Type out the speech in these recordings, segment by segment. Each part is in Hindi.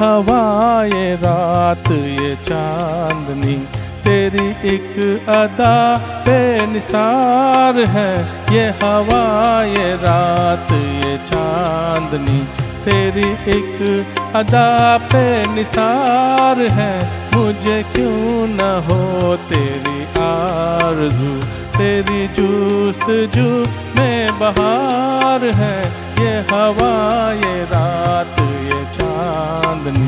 हवा ये रात ये चांदनी, तेरी एक अदा बेनिसार है। ये हवा ये रात ये चांदनी, तेरी एक अदा बेनिसार है। मुझे क्यों न हो तेरी आरज़ू, तेरी जुस्तजू में बहार है। ये हवा ये रात ये चांदनी।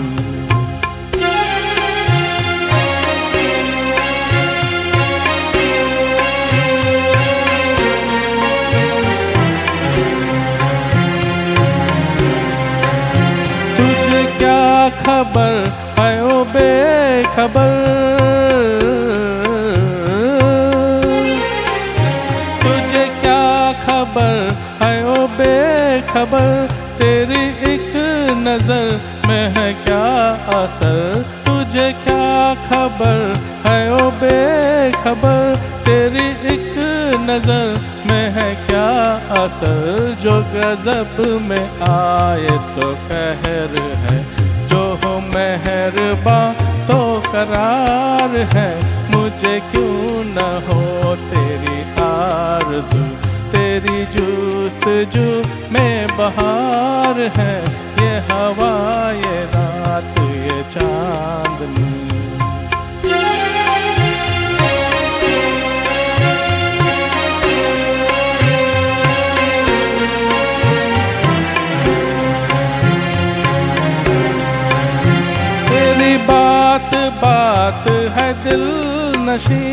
तुझे क्या खबर है ओ बेखबर, तुझे क्या खबर है ओ बेखबर। तेरी एक नजर में है क्या असर, तुझे क्या खबर है ओ बेखबर। तेरी एक नजर में है क्या असर, जो गजब में आए तो कहर है, जो हो मेहरबान तो करार है। मुझे क्यों न हो तेरी आरज़ू, तेरी जुस्तजू में बहार है। ये हवा ये रात ये चांदनी। तेरी बात बात है दिल नशी,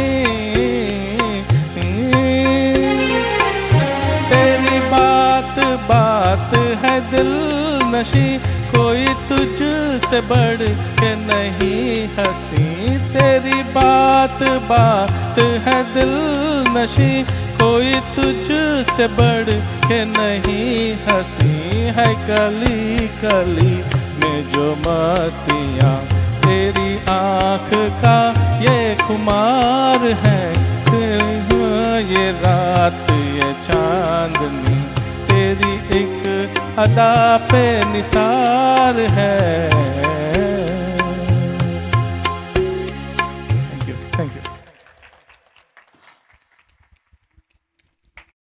तेरी बात बात है दिल नशी। कोई तुझसे बढ़ के नहीं हंसी, तेरी बात बात है दिल नशी। कोई तुझसे बढ़ के नहीं हंसी है। कली कली में जो मस्तियाँ, तेरी आँख का ये खुमार है। ये रात ये चांदनी, तेरी एक अदा पे निसार है।